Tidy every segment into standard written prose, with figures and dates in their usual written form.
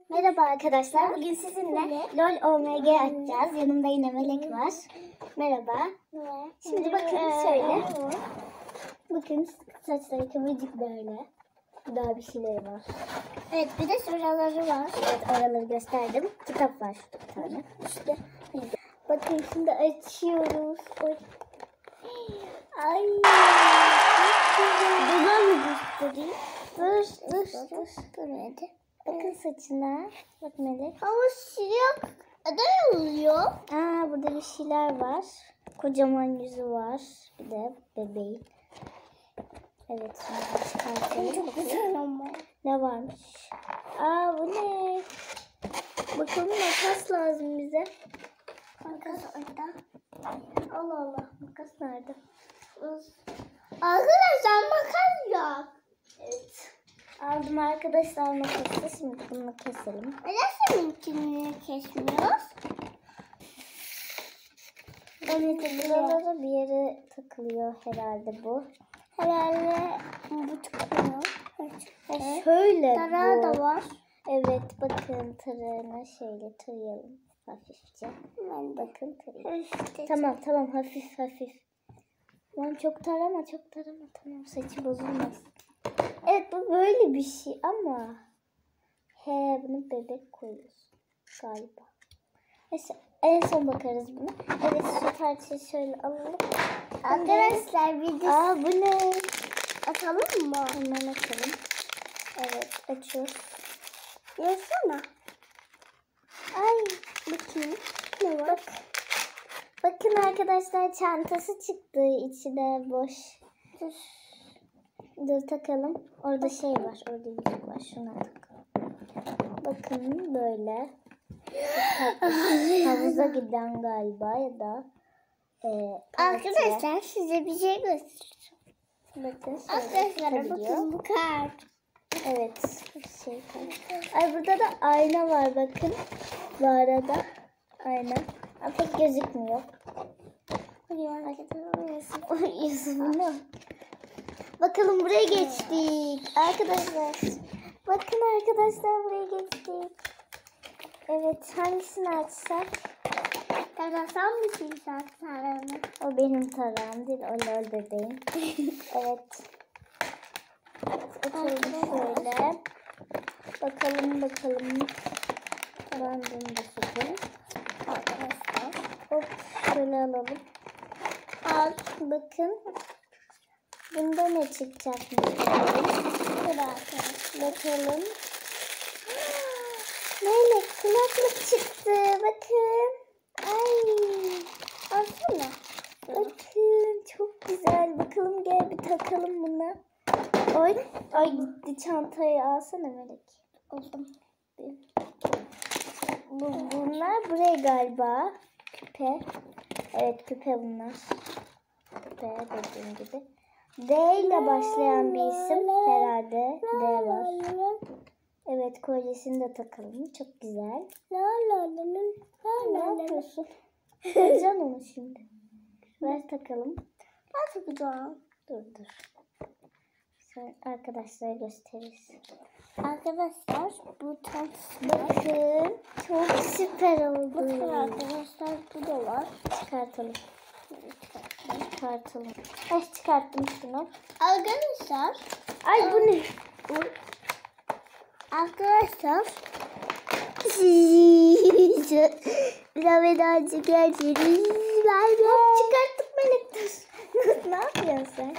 Merhaba arkadaşlar. Bugün sizinle LOL OMG açacağız. Yanımda yine Melek var. Merhaba. Şimdi bakın şöyle. Bakın saçları kıvırcık böyle. Daha bir şeyleri var. Evet, bir de şuraları var. Evet, oraları gösterdim. Kitap var şurada bir tane. İşte. Bakın şimdi açıyoruz. Ay. Buradan mı göstereyim? Dur. Hadi. Bakın saçına. Bak Melek. Ama siyah ne oluyor? Burada bir şeyler var. Kocaman yüzü var. Bir de bebeği. Evet, şimdi çıkartalım. Çok güzel ama. Ne varmış? Bu ne? Bakalım, makas lazım bize. Makas orada. Allah. Makas nerede? Arkadaşlar makas yok. Evet. Aldım arkadaşlar makası. Şimdi bunu keselim. Nasıl mümkünlüğü kesmiyoruz? Buralara bir yere takılıyor herhalde bu. Herhalde bu takılıyor. Evet. Şöyle tarağı da var. Evet, bakın tarağına şöyle tarayalım hafifçe. Bakın tarayalım. Tamam hafif. Lan çok tarama. Tamam, saçı bozulmasın. Evet, bu böyle bir şey ama bunu bebek koyuyoruz galiba. Neyse, en son bakarız buna. Evet, şu parçayı şöyle alalım. Arkadaşlar video. Bu ne? Atalım mı? Hemen atalım. Evet, açıyoruz. Yazsana. Ay, bakayım. Ne var? Bakın arkadaşlar, çantası çıktı. İçi de boş. Dur takalım. Orada şey var. Orada yüzük var. Şuna takalım. Bakın böyle. Havuza giden galiba ya da arkadaşlar size bir şey göstereceğim. Bakın. Arkadaşlar bakın bu kart. Evet. Burada da ayna var bakın. Bu arada ayna. Pek gözükmüyor. Yüzümü. Bakalım, buraya geçtik. Arkadaşlar. Bakın arkadaşlar, buraya geçtik. Evet, hangisini açsak? Tarasam mı silsak tarağını? O benim tarağım değil, o LOL bebeğim. Evet. Açalım şöyle. Bakalım. Ben bunu da sökeyim. Arkadaşlar. Hop, şöyle alalım. Bakın. Bunda ne çıkacakmış? Bakalım. Melek, kulaklık çıktı. Bakın. Alsana. Bakın, çok güzel. Bakalım, gel bir takalım buna. Ay gitti, çantayı alsana Melek. Aldım. Bunlar buraya galiba. Küpe. Evet, küpe bunlar. Küpe dediğim gibi. D ile başlayan bir isim herhalde. D var. Evet, kolyesini de takalım. Çok güzel. Ne yapıyorsun? Vereceğim onu şimdi. Ver takalım. Ben takacağım. Dur. Sen arkadaşlara gösteririz. Arkadaşlar bu bakın. Çok süper oldu. Bakın arkadaşlar, bu da var. Çıkartalım. Çıkarttım şunu. Arkadaşlar. Bu ne? Arkadaşlar. Birazcık geleceğiz. Çıkarttık Melek, dur. Ne yapıyorsun sen?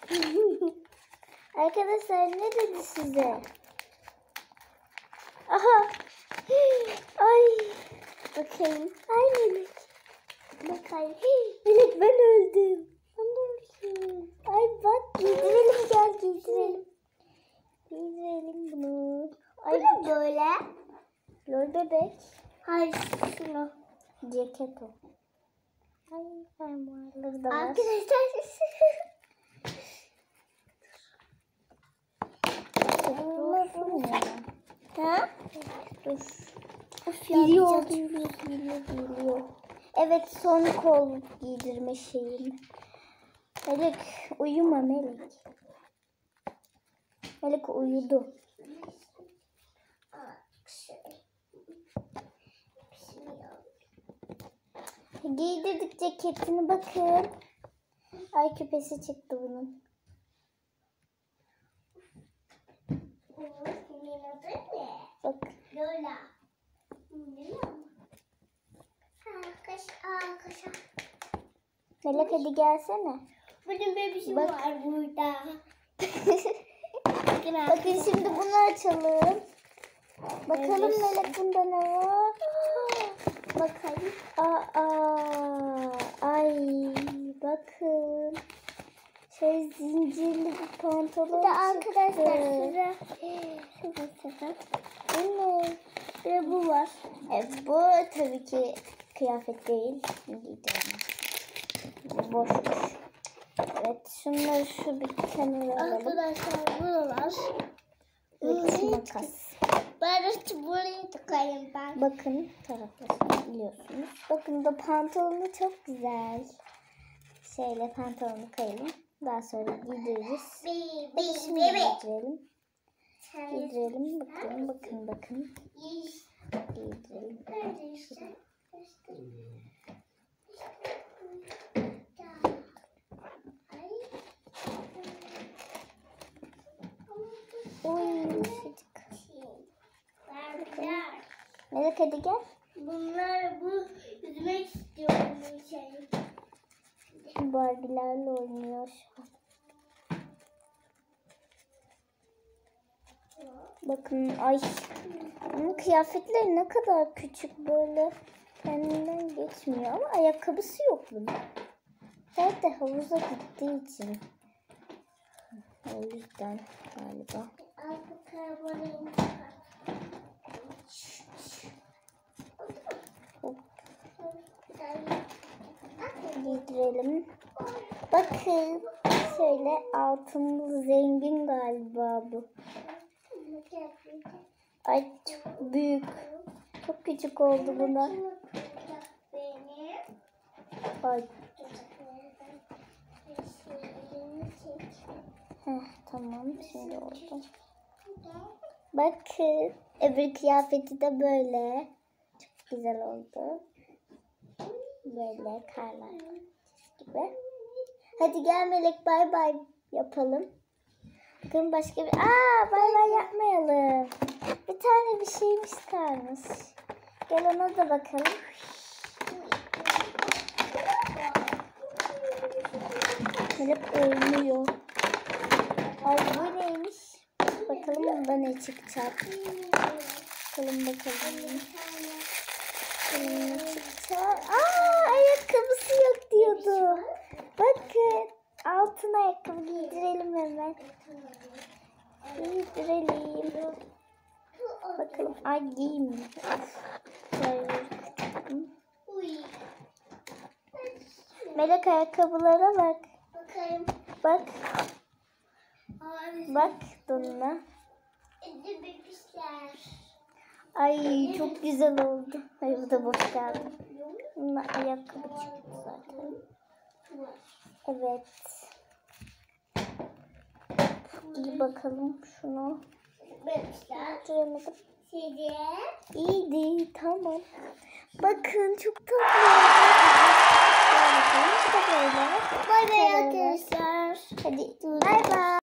Arkadaşlar, ne dedi size? Aha. Ay. Bakayım. Ay Melek. Bakayım. Melek, ben öldüm. Ay bak, giydirelim, gel giydirelim. Giydirelim bunu. Ay bu böyle. LOL bebek. Hayır, şunu. Ceket o. Ay fermuarları da var. Arkadaşlar. Dur. Geliyor. Evet, son kol giydirme şeyim. Melek, uyuma Melek. Melek uyudu. Giydirdik ceketini, bakın. Ay, küpesi çıktı bunun. Bak. Lola. Melek hadi gelsene. Benim bebişim Bak. var burada. Bakın şimdi bunu açalım. Bakalım Evet. Melek, bunda ne var? Bakalım. Ay bakın. Şey, zincirli bir pantolon Bir de arkadaşlar çıktı. size Bu ne? ve bu var. Evet, bu tabii ki kıyafet değil. Giydiremem. Bu boşmuş. Evet, şunları şu bir kenara alalım. Arkadaşlar buralar. Evet, makas. Ben de burayı tıkayım ben. Bakın tarafları biliyorsunuz. Bakın da pantolonu çok güzel. Şöyle pantolonu koyalım. Daha sonra giydiririz. Hadi şimdi giydirelim. Giydirelim. Bakın. Giydirelim. Oy, sıcak. Melek hadi gel. Bunlar bu yüzmek istiyorum bir şey. Barbie'lerle oynuyor şu an. Bakın, ay. Bunun kıyafetleri ne kadar küçük, böyle kendinden geçmiyor ama ayakkabısı yok bunun. Herhalde havuza gittiği için. O yüzden galiba. Hop, giydirelim. Bakın, şöyle altınlı, zengin galiba bu. Ay, çok büyük. Çok küçük oldu buna. Ay. Tamam, şimdi oldu. Bakın, öbür kıyafeti de böyle. Çok güzel oldu. Böyle karlar gibi. Hadi gel Melek, bay bay yapalım. Bakın başka bir... bay bay yapmayalım. Bir tane bir şeymiş kalmış. Gel ona da bakalım. Melek oynuyor. Ay, bu neymiş? Bakalım onda ne çıkacak. Bakalım. Ne çıkacak? Ayakkabısı yok diyordum. Bakın, altın ayakkabı giydirelim hemen. Giydirelim. Bakalım. Ay, giymiyor. Melek, ayakkabılara bak. Bakayım. Bak. Abi, Bak donuna. bebişler. Ay, çok güzel oldu. Ay, bu da boş kaldı. Bununla ayakkabı çıktı zaten. Evet. İyi bakalım şunu. Bebişler. Göremedim. Size. İyiydi, tamam. Bakın, çok tatlı. Bu da böyle. Bay bay arkadaşlar. Hadi bay bay.